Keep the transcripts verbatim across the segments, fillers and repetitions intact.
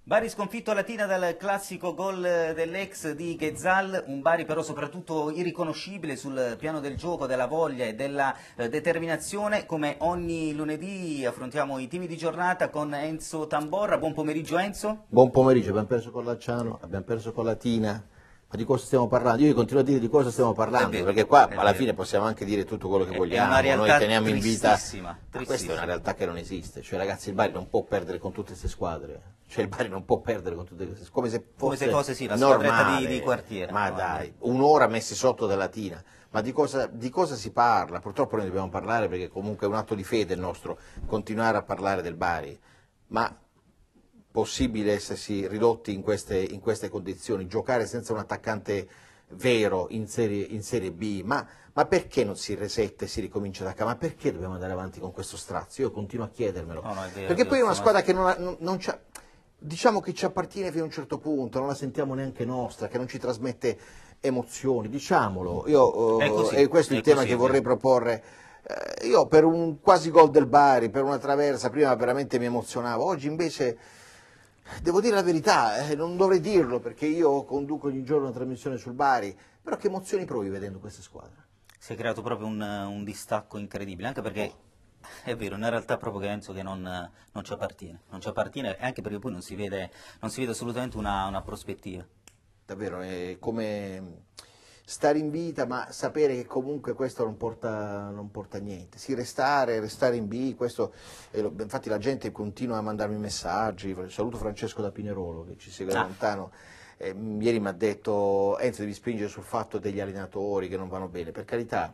Bari sconfitto a Latina dal classico gol dell'ex di Ghezzal, un Bari però soprattutto irriconoscibile sul piano del gioco, della voglia e della eh, determinazione. Come ogni lunedì affrontiamo i temi di giornata con Enzo Tamborra. Buon pomeriggio Enzo. Buon pomeriggio, abbiamo perso con Lanciano, abbiamo perso con Latina, ma di cosa stiamo parlando? Io continuo a dire di cosa stiamo parlando, vero, perché qua alla vero. fine possiamo anche dire tutto quello che È vogliamo, una realtà noi teniamo in vita, tristissima, ma questa è una realtà che non esiste, cioè ragazzi il Bari non può perdere con tutte queste squadre, cioè il Bari non può perdere con tutte queste squadre, come se fosse, come se fosse sì, la normale, squadretta di, di quartiere. ma dai, un'ora messi sotto da Latina, ma di cosa, di cosa si parla? Purtroppo noi dobbiamo parlare perché comunque è un atto di fede il nostro, continuare a parlare del Bari, ma possibile essersi ridotti in queste, in queste condizioni, giocare senza un attaccante vero in serie, in serie B, ma, ma perché non si resette e si ricomincia da capo? Ma perché dobbiamo andare avanti con questo strazio? Io continuo a chiedermelo, No, no, è vero, perché poi è una sono... squadra che non, ha, non, non c'ha, diciamo che ci appartiene fino a un certo punto, non la sentiamo neanche nostra, che non ci trasmette emozioni, diciamolo, io, è così, e questo è il è tema così, che vorrei proporre. Eh, io per un quasi gol del Bari, per una traversa, prima veramente mi emozionavo, oggi invece devo dire la verità, eh, non dovrei dirlo perché io conduco ogni giorno una trasmissione sul Bari, però che emozioni provi vedendo queste squadre? Si è creato proprio un, un distacco incredibile, anche perché oh. è vero, è una realtà proprio che penso che non, non ci appartiene, non ci appartiene, e anche perché poi non si vede, non si vede assolutamente una, una prospettiva. Davvero, è come stare in vita, ma sapere che comunque questo non porta, non porta a niente. Sì, restare, restare in B, questo, eh, lo, infatti la gente continua a mandarmi messaggi, saluto Francesco da Pinerolo che ci segue da Ah. lontano, eh, ieri mi ha detto Enzo devi spingere sul fatto degli allenatori che non vanno bene, per carità,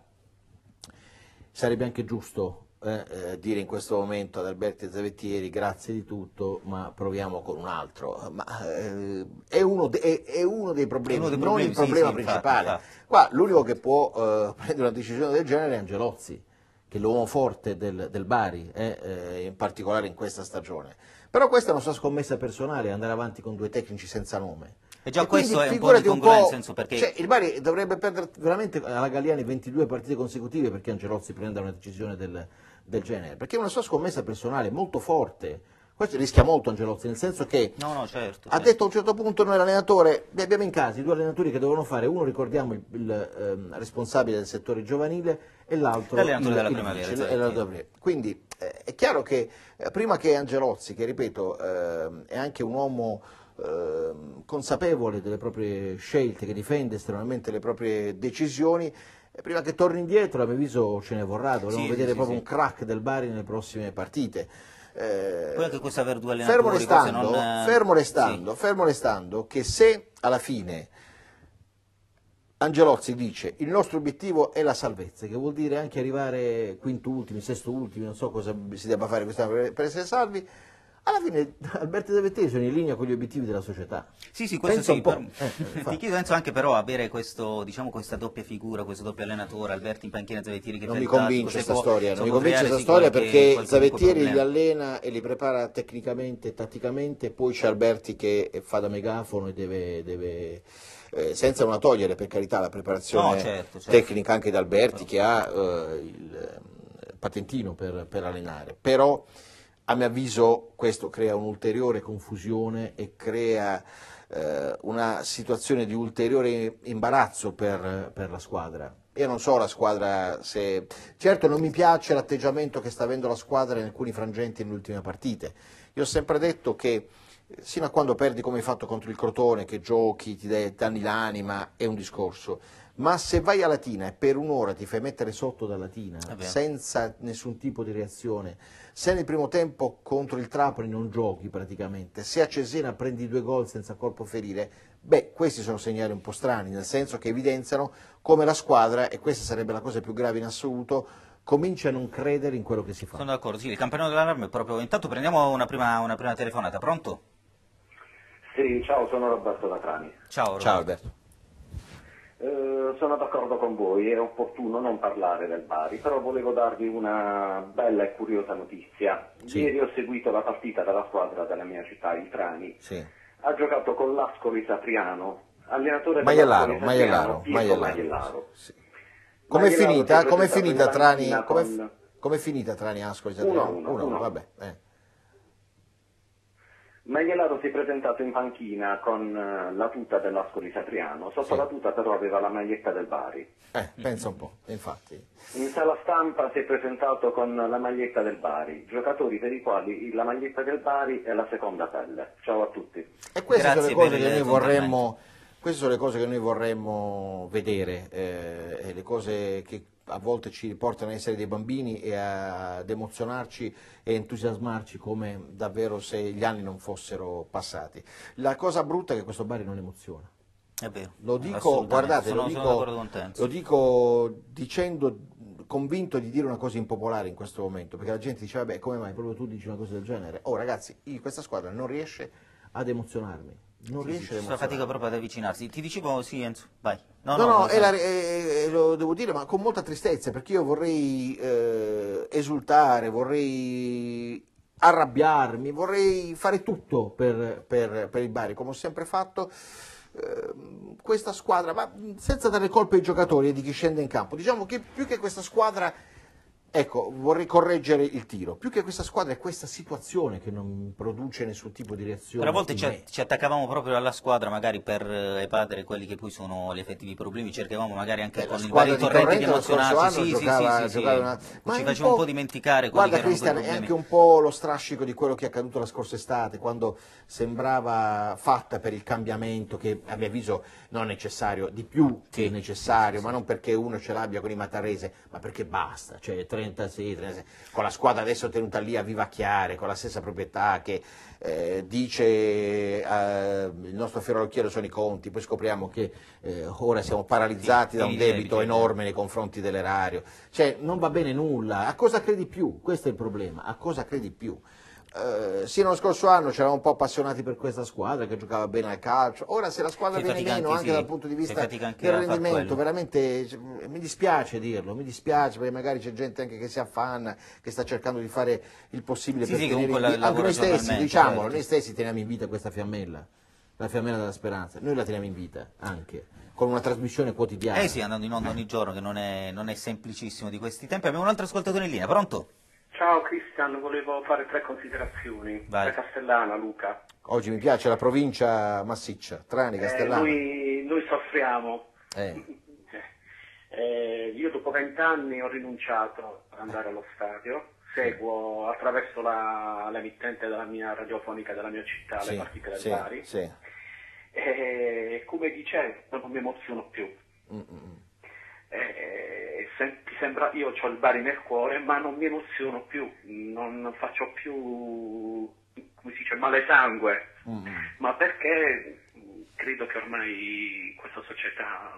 sarebbe anche giusto eh, eh, dire in questo momento ad Alberti Zavettieri grazie di tutto, ma proviamo con un altro, ma eh, è, uno de, è, è uno dei problemi, uno dei non problemi, il problema sì, sì, principale. infatti, infatti. Qua l'unico che può eh, prendere una decisione del genere è Angelozzi, che è l'uomo forte del, del Bari, eh, eh, in particolare in questa stagione. Però questa è una sua scommessa personale, andare avanti con due tecnici senza nome. E già E questo quindi, è un po' di congruenza, Enzo, perché... Cioè, il Bari dovrebbe perdere veramente alla Galliani ventidue partite consecutive perché Angelozzi prenda una decisione del, del genere, perché è una sua scommessa personale molto forte. Questo rischia molto Angelozzi, nel senso che no, no, certo, ha certo. detto a un certo punto noi l'allenatore, ne abbiamo in casa i due allenatori che dovevano fare, uno ricordiamo il, il ehm, responsabile del settore giovanile e l'altro L'allenatore il, della il primavera, vice, esatto. quindi eh, è chiaro che eh, prima che Angelozzi, che ripeto eh, è anche un uomo eh, consapevole delle proprie scelte, che difende estremamente le proprie decisioni, eh, prima che torni indietro a mio avviso ce ne vorrà, dovremo Sì, vedere sì, proprio sì. un crack del Bari nelle prossime partite. Eh, Poi anche questo aver due allenatori, fermo restando, non, fermo restando, sì. fermo restando che se alla fine Angelozzi dice il nostro obiettivo è la salvezza, che vuol dire anche arrivare quinto ultimi, sesto ultimi, non so cosa si debba fare quest'anno per, per essere salvi, alla fine Alberto Zavettieri sono in linea con gli obiettivi della società. Sì, sì, questo Pensa sì, un po'. per... Eh, ti chiedo Enzo anche però avere questo, diciamo, questa doppia figura, questo doppio allenatore, Alberti in panchina, Zavettieri che non fa mi il tattico, convince se questa può, storia, se non mi può convince creare, questa sì, storia qualche, perché qualche Zavettieri li problema. allena e li prepara tecnicamente e tatticamente, poi c'è Alberti che fa da megafono e deve, deve eh, senza una togliere per carità la preparazione No, certo, certo. tecnica anche da Alberti che ha eh, il eh, patentino per, per allenare, però a mio avviso questo crea un'ulteriore confusione e crea eh, una situazione di ulteriore imbarazzo per, per la squadra. Io non so la squadra se... Certo non mi piace l'atteggiamento che sta avendo la squadra in alcuni frangenti nelle ultime partite. Io ho sempre detto che sino a quando perdi come hai fatto contro il Crotone, che giochi, ti dai, danni l'anima, è un discorso. Ma se vai a Latina e per un'ora ti fai mettere sotto da Latina senza nessun tipo di reazione, se nel primo tempo contro il Trapani non giochi praticamente, se a Cesena prendi due gol senza colpo ferire, beh, questi sono segnali un po' strani, nel senso che evidenziano come la squadra, e questa sarebbe la cosa più grave in assoluto, comincia a non credere in quello che si fa. Sono d'accordo, sì, il campanello dell'allarme è proprio... Intanto prendiamo una prima, una prima telefonata, pronto? Sì, ciao, sono Roberto da Trani. Ciao Roberto. Ciao Alberto. Eh, sono d'accordo con voi, è opportuno non parlare del Bari, però volevo darvi una bella e curiosa notizia. Sì. Ieri ho seguito la partita della squadra della mia città, il Trani. Sì. Ha giocato con l'Ascoli Satriano, allenatore Maiellaro, dell'Ascoli Satriano, Maiellaro, Pietro Maiellaro. Maiellaro. Sì. Com'è Maiellaro finita? si è Com'è presentato finita in Trani? panchina Com'è, con- com'è finita Trani Ascoli? uno a uno, uno, uno a vabbè. Eh. Maielaro si è presentato in panchina con uh, la tuta dell'Ascoli Satriano, sotto sì. la tuta però aveva la maglietta del Bari. Eh, pensa un po', infatti. In sala stampa si è presentato con la maglietta del Bari, giocatori per i quali la maglietta del Bari è la seconda pelle. Ciao a tutti. E queste Grazie sono le cose per che il noi vorremmo, queste sono le cose che noi vorremmo vedere, eh, e le cose che a volte ci portano a essere dei bambini e a- ad emozionarci e entusiasmarci come davvero se gli anni non fossero passati. La cosa brutta è che questo Bari non emoziona. È vero. Lo dico, assolutamente. guardate, sono, lo sono dico, d'accordo con te, Enzo. lo dico dicendo, convinto di dire una cosa impopolare in questo momento, perché la gente dice, vabbè, come mai proprio tu dici una cosa del genere? Oh ragazzi, io- questa squadra non riesce ad emozionarmi, non Sì, riesce sì, ad fa emozionarmi. fatica proprio ad avvicinarsi. Ti dicevo, sì, Enzo, vai. No, no, lo e la- so. e- e lo devo dire, ma con molta tristezza, perché io vorrei eh, esultare, vorrei arrabbiarmi, vorrei fare tutto per, per- per il Bari, come ho sempre fatto. Ehm, questa squadra, ma senza dare colpe ai giocatori e di chi scende in campo, diciamo che più che questa squadra, ecco, vorrei correggere il tiro, più che questa squadra è questa situazione che non produce nessun tipo di reazione. Per a volte in ci, me. ci attaccavamo proprio alla squadra, magari per eh, evadere quelli che poi sono gli effettivi problemi, cercavamo magari anche Beh, la con il squadra vari di torrenti di Torrente lo scorso emozionarci, anno sì, giocava, sì, sì, sì, giocava sì. una- ma ci è faceva un po', po' dimenticare quelli guarda che erano Cristian, quei è problemi. anche un po' lo strascico di quello che è accaduto la scorsa estate, quando sembrava fatta per il cambiamento, che a mio avviso non è necessario, di più che Sì, necessario, sì, sì, ma sì. non perché uno ce l'abbia con i Matarese, ma perché basta, cioè trentasei, trentasei, con la squadra adesso tenuta lì a vivacchiare, con la stessa proprietà che eh, dice eh, il nostro ferrocchiero sono i conti, poi scopriamo che eh, ora siamo paralizzati Sì, da un pieni di debito debiti, enorme nei confronti dell'erario, cioè non va bene nulla, a cosa credi più? Questo è il problema, a cosa credi più? Eh, sì, lo scorso anno c'eravamo un po' appassionati per questa squadra che giocava bene al calcio, ora se la squadra Fai viene fatica meno anche, anche sì, dal punto di fai vista fatica anche del a far rendimento, quello. veramente cioè, mi dispiace dirlo, mi dispiace perché magari c'è gente anche che si affanna, che sta cercando di fare il possibile Sì, per sì, tenere comunque in la- vita, anche lavora noi stessi, giornalmente, diciamolo, certo. noi stessi teniamo in vita questa fiammella, la fiammella della speranza, noi la teniamo in vita anche, con una trasmissione quotidiana. Eh sì, andando in onda ogni giorno, che non è, non è semplicissimo di questi tempi. Abbiamo un altro ascoltatore in linea, pronto? Ciao Cristian, volevo fare tre considerazioni. Vai. Da Castellana, Luca. Oggi mi piace la provincia massiccia, Trani, Eh, Castellana. noi, noi soffriamo. Eh. Eh, io dopo vent'anni ho rinunciato ad andare allo stadio, seguo attraverso la, l'emittente della mia radiofonica della mia città Sì, le partite del sì, Bari sì. e come dicevo non mi emoziono più. Mm, mm, mm. Eh, se- ti sembra, io ho il Bari nel cuore ma non mi emoziono più, non faccio più, come si dice, male sangue, Mm, mm. ma perché credo che ormai questa società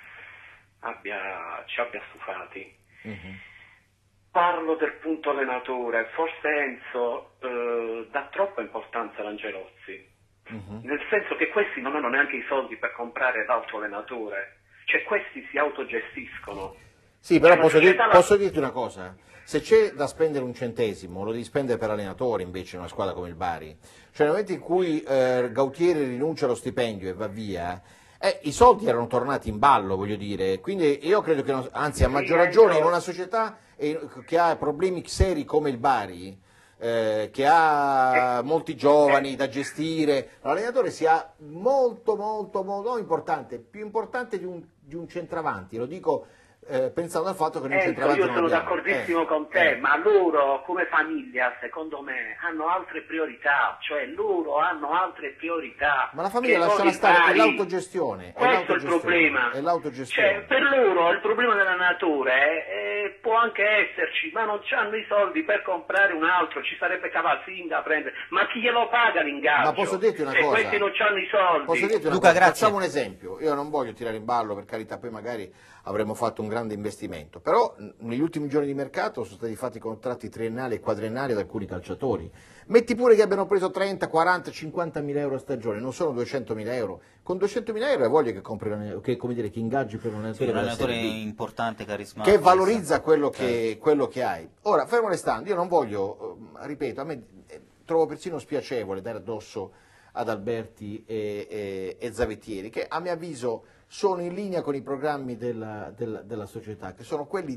abbia, ci abbia stufati. Mhm. Parlo del punto allenatore, forse Enzo eh, dà troppa importanza all'Angelozzi, Mhm. nel senso che questi non hanno neanche i soldi per comprare l'altro allenatore, cioè questi si autogestiscono. Sì, però Cioè, posso, la dir- società la- posso dirti una cosa, se c'è da spendere un centesimo lo devi spendere per allenatore invece in una squadra come il Bari, cioè nel momento in cui eh, Gautieri rinuncia allo stipendio e va via, eh, i soldi erano tornati in ballo, voglio dire, quindi io credo che, non- anzi a Sì, maggior ragione Enzo. in una società eh, che ha problemi seri come il Bari, eh, che ha Eh, molti giovani da gestire, l'allenatore sia molto molto molto no, importante, più importante di un, di un centravanti, lo dico eh, pensando al fatto che noi Enzo, centravanti io non sono abbiamo. d'accordissimo Eh, con te, eh. ma loro come famiglia, secondo me, hanno altre priorità, cioè loro hanno altre priorità. Ma la famiglia che lasciala non i stare, è Bari. l'autogestione. È Questo è il l'autogestione, problema. È l'autogestione. Cioè, per loro il problema dell'allenatore eh, può anche esserci, ma non hanno i soldi per comprare un altro, ci sarebbe Cavazzin da prendere, ma chi glielo paga l'ingaggio? Ma posso dirti una Se cosa? questi non hanno i soldi. Posso dirti una Luca, cosa? grazie. Facciamo un esempio. Io non voglio tirare in ballo, per carità, poi magari avremmo fatto un grande investimento. Però n- negli ultimi giorni di mercato sono stati fatti contratti triennali e quadriennali ad alcuni calciatori. Metti pure che abbiano preso trenta, quaranta, cinquanta mila euro a stagione, non sono duecentomila euro. Con duecentomila euro voglio che compri, che, come dire, che ingaggi per un Sì, allenatore un della allenatore Serie B. importante, carismatico. Che valorizza quello che, quello che hai. Ora, fermo restando, io non voglio, eh, ripeto, a me eh, trovo persino spiacevole dare addosso ad Alberti e, e, e Zavettieri, che a mio avviso sono in linea con i programmi della, della, della società, che sono quelli di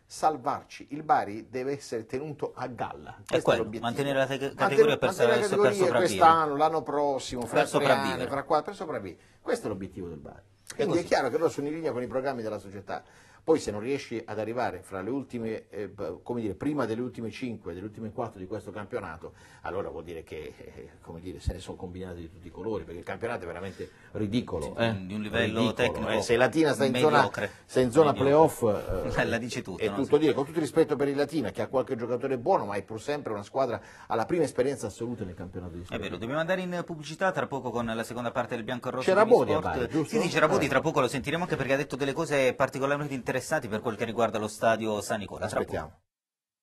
salvarci. Il Bari deve essere tenuto a galla. È Questo quello, l'obiettivo. mantenere la te- categoria Mantenere- per, mantenere la per categoria sopravvivere. quest'anno, l'anno prossimo, fra Per tre sopravvivere. anni, fra quattro, per sopravvivere. Questo è l'obiettivo del Bari. Quindi così. è chiaro che loro sono in linea con i programmi della società. Poi se non riesci ad arrivare fra le ultime, eh, come dire, prima delle ultime cinque, delle ultime quattro di questo campionato, allora vuol dire che eh, come dire, se ne sono combinati di tutti i colori, perché il campionato è veramente ridicolo. Sì, eh? di un livello Ridicolo, tecnico eh. Se il Latina sta in zona, mediocre. sta in zona Mediocre. playoff, eh, La dice tutto, è no? tutto Sì. dire, con tutto il rispetto per il Latina, che ha qualche giocatore buono, ma è pur sempre una squadra alla prima esperienza assoluta nel campionato di È Serie vero, B. dobbiamo andare in pubblicità tra poco con la seconda parte del Bianco e Rosso. C'era T V Bodi a Sport. Bari, giusto? Sì, sì, c'era Bodi, Eh. tra poco lo sentiremo anche perché ha detto delle cose particolarmente interessanti per quel che riguarda lo stadio San Nicola. Tra poco. Aspettiamo.